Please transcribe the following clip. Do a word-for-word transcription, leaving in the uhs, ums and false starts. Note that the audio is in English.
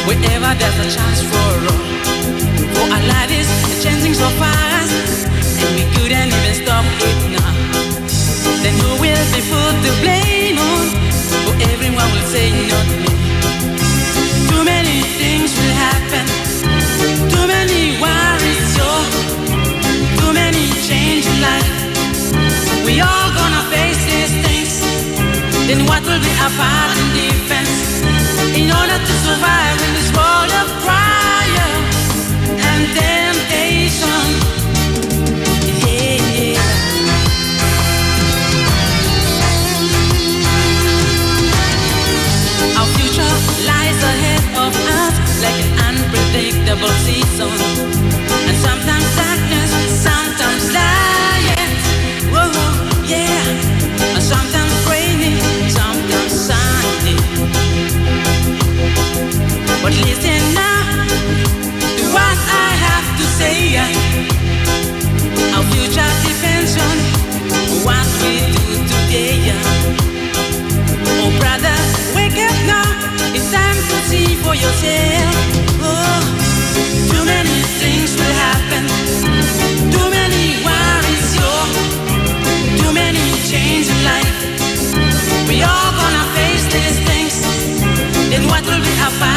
wherever there's a chance for all. For our life is changing so fast, and we couldn't even stop it now. Then who will be put the blame on? For everyone will say not me. Too many things will happen, too many worries, yo. Too many change in life. We all gonna face these things. Then what will be our part in defense? In order to survive in this world of trial and temptation. Yeah, yeah. Our future lies ahead of us like an unpredictable season. And sometimes darkness, sometimes light. Whoa, yeah. And sometimes rainy, sometimes sunny. But listen now to what I have to say. Our future depends on what we do today. Oh brother, wake up now. It's time to see for yourself. Oh, too many things will happen. Too many worries, yo. Too many changes in life. We all gonna face these things. Then what will be our